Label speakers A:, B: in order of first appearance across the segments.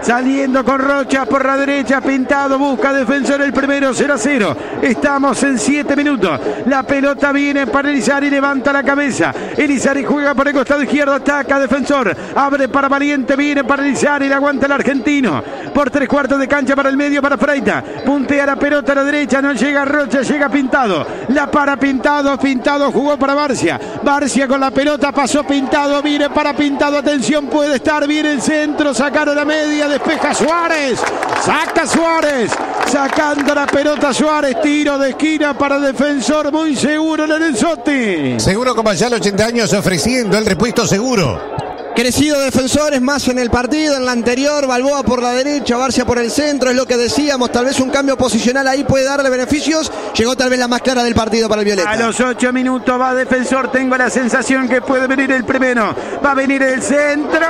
A: Saliendo con Rocha por la derecha, Pintado busca Defensor el primero, 0-0. Estamos en 7 minutos. La pelota viene para Elizari, levanta la cabeza. Elizari juega por el costado izquierdo, ataca Defensor. Abre para Valiente, viene para Elizari, le aguanta el argentino. Por 3/4 de cancha para el medio, para Freita. Puntea la pelota a la derecha, no llega Rocha, llega Pintado. La para Pintado, Pintado jugó para Barcia. Barcia con la pelota, pasó Pintado, viene para Pintado, atención, puede estar, viene el centro, sacaron la media, despeja Suárez, saca Suárez, sacando la pelota Suárez, tiro de esquina para Defensor, muy seguro Lorenzotti.
B: Seguro como allá a los 80 años, ofreciendo el repuesto seguro.
C: Crecido Defensores más en el partido, en la anterior, Balboa por la derecha, Barcia por el centro, es lo que decíamos, tal vez un cambio posicional ahí puede darle beneficios, llegó tal vez la más clara del partido para el Violeta.
A: A los 8 minutos va Defensor, tengo la sensación que puede venir el primero, va a venir el centro.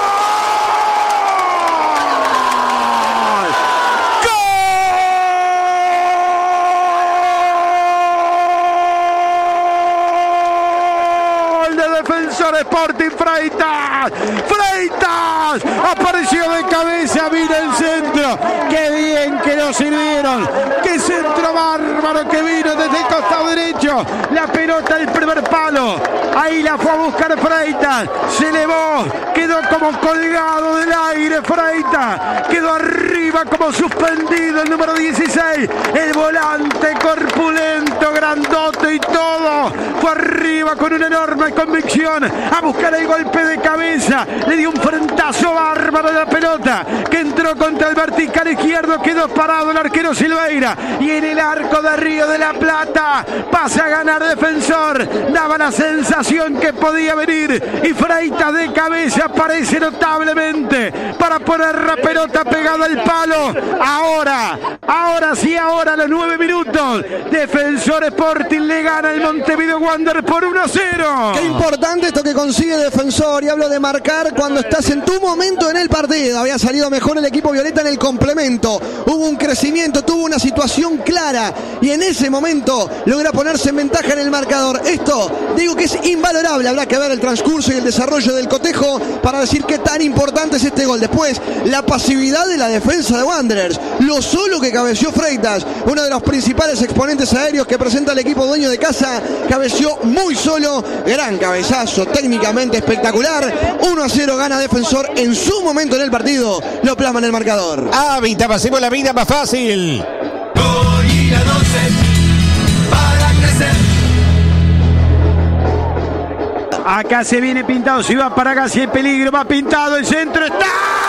A: Defensor Sporting, Freitas apareció de cabeza, vino el centro, qué bien que lo sirvieron, qué centro bárbaro que vino desde el costado derecho, la pelota del primer palo, ahí la fue a buscar Freitas, se elevó, quedó como colgado del aire Freitas, quedó arriba como suspendido el número 16, el volante corpulento, grandote y todo, fue arriba con una enorme convicción a buscar el golpe de cabeza, le dio un frentazo bárbaro de la pelota que entró contra el vertical izquierdo, quedó parado el arquero Silveira y en el arco de Río de la Plata pasa a ganar Defensor, daba la sensación que podía venir y Freitas de cabeza aparece notablemente para poner la pelota pegada al palo. Ahora sí, a los 9 minutos Defensor Sporting le gana el Montevideo Wanderers por 1-0.
C: Qué importante esto que consigue Defensor, y hablo de marcar cuando estás en tu momento en el partido. Había salido mejor el equipo violeta en el complemento, hubo un crecimiento, tuvo una situación clara y en ese momento logra ponerse en ventaja en el marcador. Esto digo que es invalorable, habrá que ver el transcurso y el desarrollo del cotejo para decir qué tan importante es este gol. Después, la pasividad de la defensa de Wanderers, lo solo que cabeció Freitas, uno de los principales exponentes aéreos que presenta el equipo dueño de casa, cabeció muy solo, gran cabezazo, técnicamente espectacular. 1-0 gana Defensor en su momento en el partido, lo plasma en el marcador.
B: Hábitat, hacemos la vida más fácil.
D: Gorila 12 para crecer.
A: Acá se viene Pintado, si va para acá, si hay peligro, va Pintado, el centro está.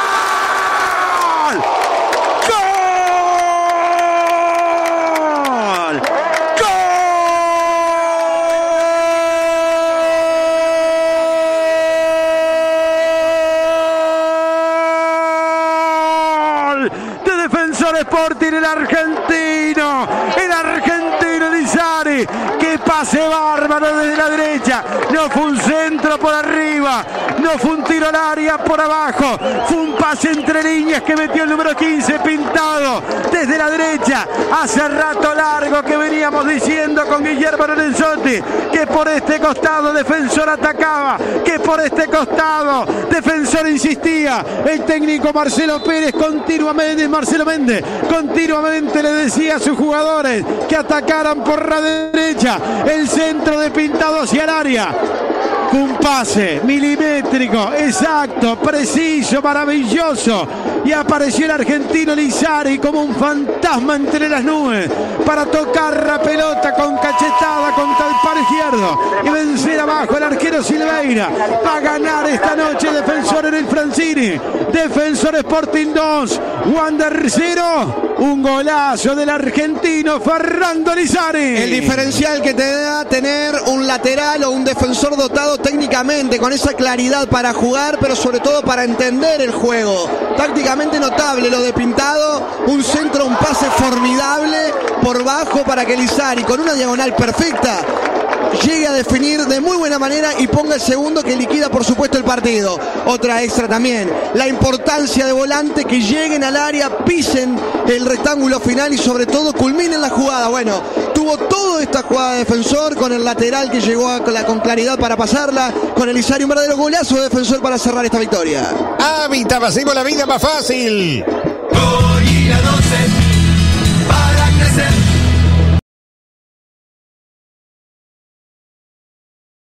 A: De Defensor Sporting, el argentino Elizari, que pase bárbaro desde la derecha, no fue un centro por arriba, no fue un tiro al área por abajo, fue un pase entre líneas que metió el número 15 Pintado desde la derecha. Hace rato largo que veníamos diciendo con Guillermo Lorenzotti que por este costado Defensor atacaba, que por este costado Defensor insistía. El técnico Marcelo Méndez continuamente le decía a sus jugadores que atacaran por la derecha, el centro de Pintado hacia el área. Un pase milimétrico, exacto, preciso, maravilloso. Y apareció el argentino Elizari como un fantasma entre las nubes para tocar la pelota con cachetada contra el palo izquierdo y vencer abajo el arquero Silveira. Va a ganar esta noche Defensor en el Francini. Defensor Sporting 2, Wanderers 0. Un golazo del argentino Fernando Elizari.
C: El diferencial que te da tener un lateral o un defensor dotado técnicamente con esa claridad para jugar, pero sobre todo para entender el juego. Tácticamente notable lo de Pintado, un centro, un pase formidable por bajo para que Elizari con una diagonal perfecta llegue a definir de muy buena manera y ponga el segundo que liquida por supuesto el partido. Otra extra también, la importancia de volante que lleguen al área, pisen el rectángulo final y sobre todo culminen la jugada. Bueno, tuvo toda esta jugada de Defensor con el lateral que llegó con claridad para pasarla, con Elizari un verdadero golazo de Defensor para cerrar esta victoria.
B: Hábitat, hacemos la vida más fácil.